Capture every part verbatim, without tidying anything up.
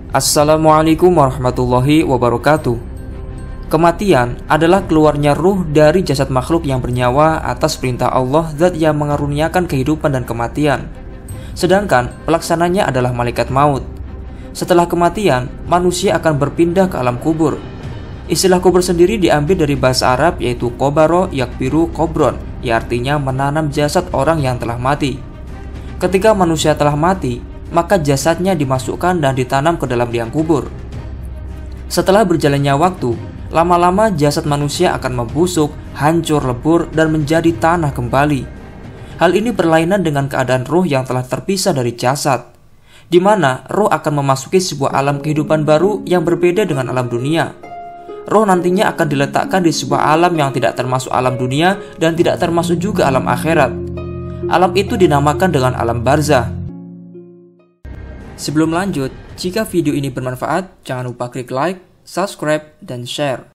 Assalamualaikum warahmatullahi wabarakatuh. Kematian adalah keluarnya ruh dari jasad makhluk yang bernyawa atas perintah Allah, zat yang mengaruniakan kehidupan dan kematian. Sedangkan pelaksananya adalah malaikat maut. Setelah kematian, manusia akan berpindah ke alam kubur. Istilah kubur sendiri diambil dari bahasa Arab, yaitu kobaro yakbiru kobron, yang artinya menanam jasad orang yang telah mati. Ketika manusia telah mati, maka jasadnya dimasukkan dan ditanam ke dalam liang kubur. Setelah berjalannya waktu, lama-lama jasad manusia akan membusuk, hancur lebur, dan menjadi tanah kembali. Hal ini berlainan dengan keadaan ruh yang telah terpisah dari jasad, di mana ruh akan memasuki sebuah alam kehidupan baru yang berbeda dengan alam dunia. Ruh nantinya akan diletakkan di sebuah alam yang tidak termasuk alam dunia dan tidak termasuk juga alam akhirat. Alam itu dinamakan dengan alam barzah. Sebelum lanjut, jika video ini bermanfaat, jangan lupa klik like, subscribe, dan share.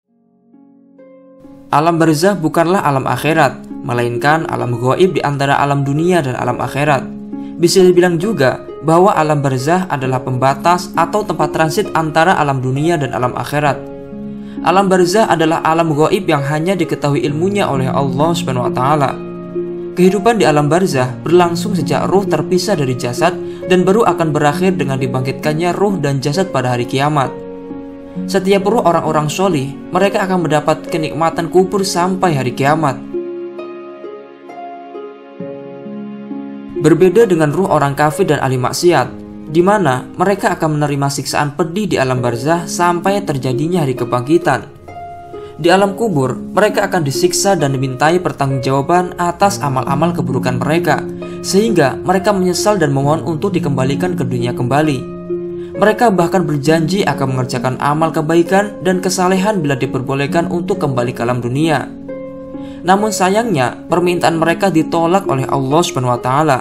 Alam barzah bukanlah alam akhirat, melainkan alam gaib di antara alam dunia dan alam akhirat. Bisa dibilang juga bahwa alam barzah adalah pembatas atau tempat transit antara alam dunia dan alam akhirat. Alam barzah adalah alam gaib yang hanya diketahui ilmunya oleh Allah subhanahu wa taala. Kehidupan di alam barzah berlangsung sejak ruh terpisah dari jasad dan baru akan berakhir dengan dibangkitkannya ruh dan jasad pada hari kiamat. Setiap ruh orang-orang sholih, mereka akan mendapat kenikmatan kubur sampai hari kiamat. Berbeda dengan ruh orang kafir dan ahli maksiat, di mana mereka akan menerima siksaan pedih di alam barzah sampai terjadinya hari kebangkitan. Di alam kubur, mereka akan disiksa dan dimintai pertanggungjawaban atas amal-amal keburukan mereka, sehingga mereka menyesal dan memohon untuk dikembalikan ke dunia kembali. Mereka bahkan berjanji akan mengerjakan amal kebaikan dan kesalehan bila diperbolehkan untuk kembali ke alam dunia. Namun sayangnya, permintaan mereka ditolak oleh Allah subhanahu wa taala.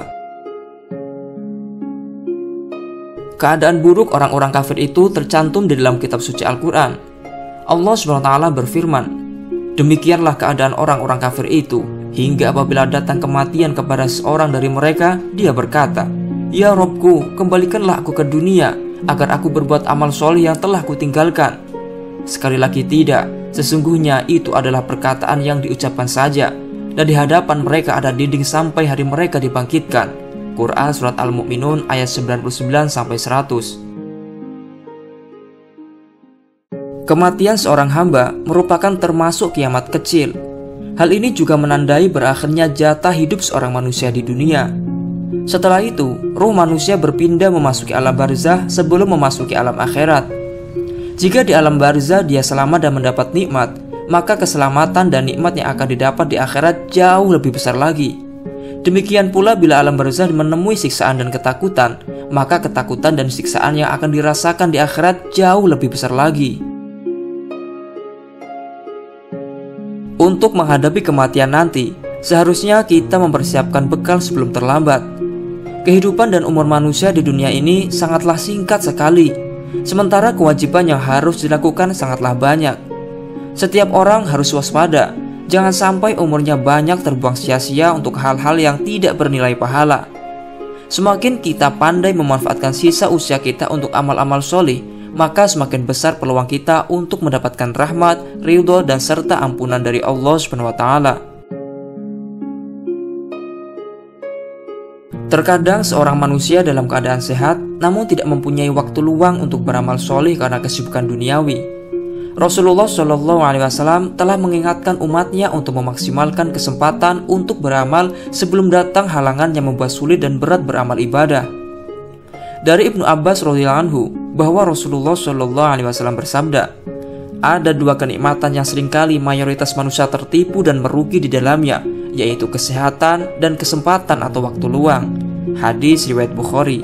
Keadaan buruk orang-orang kafir itu tercantum di dalam kitab suci Al-Quran. Allah subhanahu wa taala berfirman, "Demikianlah keadaan orang-orang kafir itu, hingga apabila datang kematian kepada seorang dari mereka, dia berkata, 'Ya Robku, kembalikanlah aku ke dunia, agar aku berbuat amal soleh yang telah kutinggalkan.' Sekali lagi tidak, sesungguhnya itu adalah perkataan yang diucapkan saja, dan di hadapan mereka ada dinding sampai hari mereka dibangkitkan." Quran Surat Al-Mu'minun ayat sembilan puluh sembilan sampai seratus. Kematian seorang hamba merupakan termasuk kiamat kecil. Hal ini juga menandai berakhirnya jatah hidup seorang manusia di dunia. Setelah itu, ruh manusia berpindah memasuki alam barzah sebelum memasuki alam akhirat. Jika di alam barzah dia selamat dan mendapat nikmat, maka keselamatan dan nikmat yang akan didapat di akhirat jauh lebih besar lagi. Demikian pula bila alam barzah menemui siksaan dan ketakutan, maka ketakutan dan siksaan yang akan dirasakan di akhirat jauh lebih besar lagi. Untuk menghadapi kematian nanti, seharusnya kita mempersiapkan bekal sebelum terlambat. Kehidupan dan umur manusia di dunia ini sangatlah singkat sekali, sementara kewajiban yang harus dilakukan sangatlah banyak. Setiap orang harus waspada, jangan sampai umurnya banyak terbuang sia-sia untuk hal-hal yang tidak bernilai pahala. Semakin kita pandai memanfaatkan sisa usia kita untuk amal-amal soleh, maka semakin besar peluang kita untuk mendapatkan rahmat, ridho, dan serta ampunan dari Allah subhanahu wa taala. Terkadang seorang manusia dalam keadaan sehat, namun tidak mempunyai waktu luang untuk beramal soleh karena kesibukan duniawi. Rasulullah shallallahu alaihi wasallam telah mengingatkan umatnya untuk memaksimalkan kesempatan untuk beramal sebelum datang halangan yang membuat sulit dan berat beramal ibadah. Dari Ibnu Abbas radhiyallahu anhu bahwa Rasulullah shallallahu alaihi wasallam bersabda, "Ada dua kenikmatan yang seringkali mayoritas manusia tertipu dan merugi di dalamnya, yaitu kesehatan dan kesempatan atau waktu luang." Hadis riwayat Bukhari.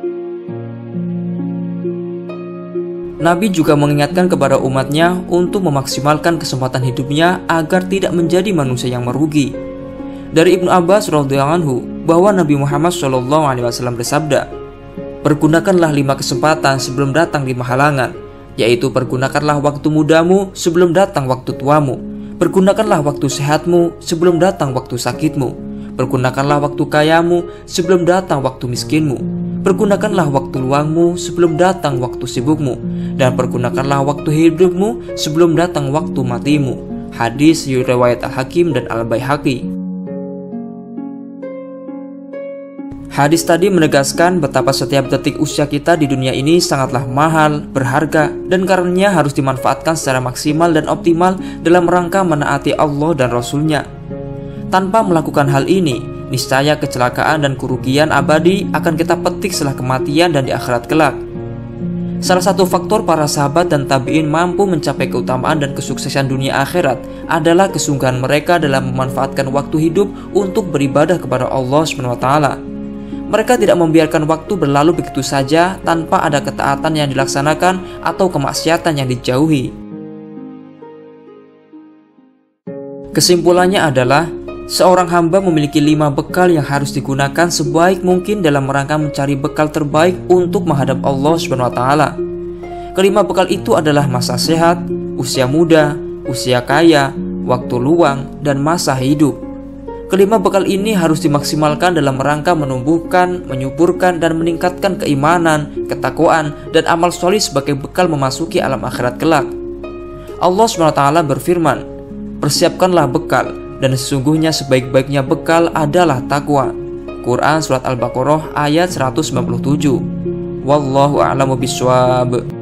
Nabi juga mengingatkan kepada umatnya untuk memaksimalkan kesempatan hidupnya agar tidak menjadi manusia yang merugi. Dari Ibnu Abbas radhiyallahu anhu bahwa Nabi Muhammad shallallahu alaihi wasallam bersabda, "Pergunakanlah lima kesempatan sebelum datang lima halangan, yaitu pergunakanlah waktu mudamu sebelum datang waktu tuamu, pergunakanlah waktu sehatmu sebelum datang waktu sakitmu, Pergunakanlah waktu kayamu sebelum datang waktu miskinmu. Pergunakanlah waktu luangmu sebelum datang waktu sibukmu. Dan pergunakanlah waktu hidupmu sebelum datang waktu matimu. Hadis riwayat Al-Hakim dan Al-Baihaqi. Hadis tadi menegaskan betapa setiap detik usia kita di dunia ini sangatlah mahal, berharga, dan karenanya harus dimanfaatkan secara maksimal dan optimal dalam rangka menaati Allah dan Rasul-Nya. Tanpa melakukan hal ini, niscaya kecelakaan dan kerugian abadi akan kita petik setelah kematian dan di akhirat kelak. Salah satu faktor para sahabat dan tabi'in mampu mencapai keutamaan dan kesuksesan dunia akhirat adalah kesungguhan mereka dalam memanfaatkan waktu hidup untuk beribadah kepada Allah subhanahu wa taala. Mereka tidak membiarkan waktu berlalu begitu saja tanpa ada ketaatan yang dilaksanakan atau kemaksiatan yang dijauhi. Kesimpulannya adalah, seorang hamba memiliki lima bekal yang harus digunakan sebaik mungkin dalam rangka mencari bekal terbaik untuk menghadap Allah subhanahu wa taala. Kelima bekal itu adalah masa sehat, usia muda, usia kaya, waktu luang, dan masa hidup. Kelima bekal ini harus dimaksimalkan dalam rangka menumbuhkan, menyuburkan, dan meningkatkan keimanan, ketakwaan, dan amal solih sebagai bekal memasuki alam akhirat kelak. Allah subhanahu wa taala berfirman, "Persiapkanlah bekal, dan sesungguhnya sebaik-baiknya bekal adalah takwa." Quran Surat Al-Baqarah ayat seratus sembilan puluh tujuh. Wallahu a'lamu bishawab.